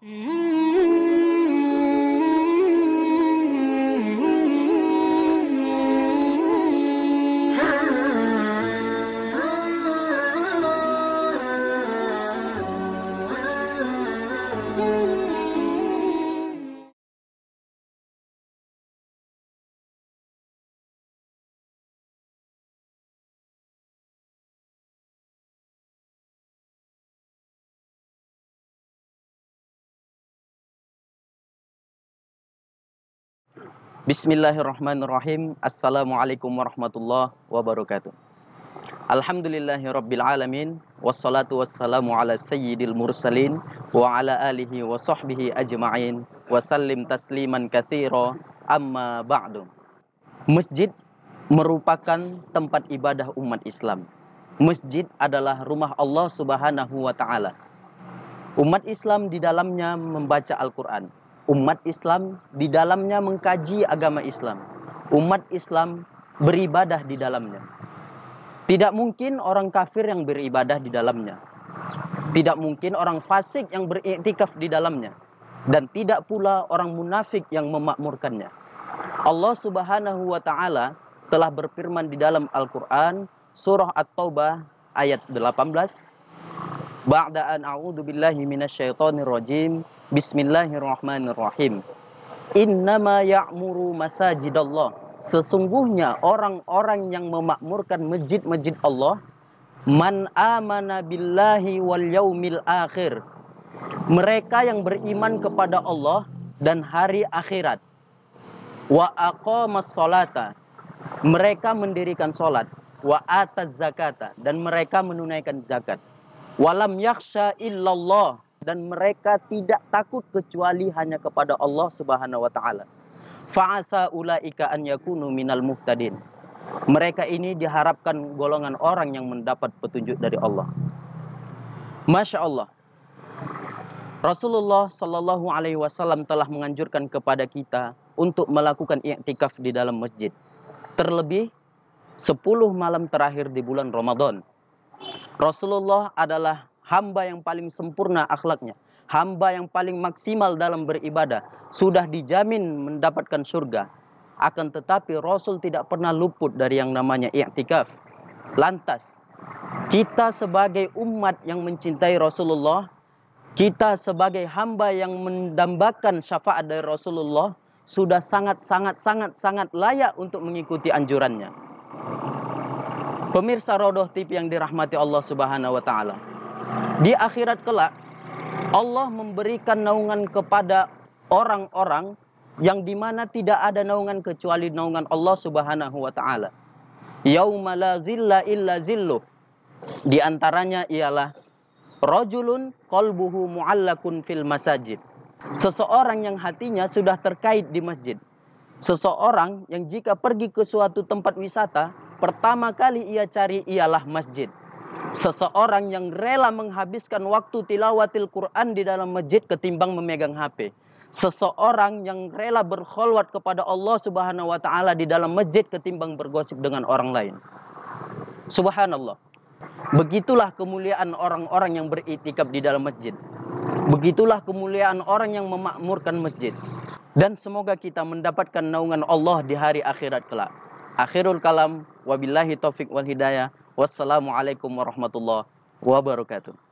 Bismillahirrahmanirrahim. Assalamualaikum warahmatullahi wabarakatuh. Alhamdulillahirabbil alamin, wassalatu wassalamu ala sayyidil mursalin wa ala alihi wa sahbihi ajma'in wa sallim tasliman katsira, amma ba'du. Masjid merupakan tempat ibadah umat Islam. Masjid adalah rumah Allah Subhanahu wa taala. Umat Islam di dalamnya membaca Al-Qur'an. Umat Islam di dalamnya mengkaji agama Islam. Umat Islam beribadah di dalamnya. Tidak mungkin orang kafir yang beribadah di dalamnya. Tidak mungkin orang fasik yang beriktikaf di dalamnya. Dan tidak pula orang munafik yang memakmurkannya. Allah Subhanahu wa taala telah berfirman di dalam Al-Qur'an surah At-Taubah ayat 18. Ba'da an a'udzu billahi minasyaitonir rajim. Bismillahirrahmanirrahim. Innama ya'muru masajidallah. Sesungguhnya orang-orang yang memakmurkan masjid-masjid Allah, man amana billahi wal yaumil akhir. Mereka yang beriman kepada Allah dan hari akhirat. Wa aqamas sholata. Mereka mendirikan salat. Wa ataz zakata, dan mereka menunaikan zakat. Walam yakhsha illallah, dan mereka tidak takut kecuali hanya kepada Allah Subhanahu wa taala. Fa'asa ulaika an yakunu minal muhtadin. Mereka ini diharapkan golongan orang yang mendapat petunjuk dari Allah. Masya Allah. Rasulullah Shallallahu alaihi wasallam telah menganjurkan kepada kita untuk melakukan i'tikaf di dalam masjid. Terlebih 10 malam terakhir di bulan Ramadan. Rasulullah adalah hamba yang paling sempurna akhlaknya, hamba yang paling maksimal dalam beribadah, sudah dijamin mendapatkan surga. Akan tetapi Rasul tidak pernah luput dari yang namanya i'tikaf. Lantas, kita sebagai umat yang mencintai Rasulullah, kita sebagai hamba yang mendambakan syafaat dari Rasulullah, sudah sangat layak untuk mengikuti anjurannya. Pemirsa Rodoh TV yang dirahmati Allah Subhanahu wa taala. Di akhirat kelak, Allah memberikan naungan kepada orang-orang yang dimana tidak ada naungan kecuali naungan Allah Subhanahu wa taala. Yauma la zilla illa zilluh. Di antaranya ialah rajulun qalbuhu mu'allakun fil masajid. Seseorang yang hatinya sudah terkait di masjid. Seseorang yang jika pergi ke suatu tempat wisata, pertama kali ia cari ialah masjid. Seseorang yang rela menghabiskan waktu tilawatil Quran di dalam masjid ketimbang memegang HP. Seseorang yang rela berkholwat kepada Allah Subhanahu wa taala di dalam masjid ketimbang bergosip dengan orang lain. Subhanallah. Begitulah kemuliaan orang-orang yang beriktikaf di dalam masjid. Begitulah kemuliaan orang yang memakmurkan masjid. Dan semoga kita mendapatkan naungan Allah di hari akhirat kelak. Akhirul kalam, wabillahi taufik wal hidayah. Wassalamualaikum warahmatullahi wabarakatuh.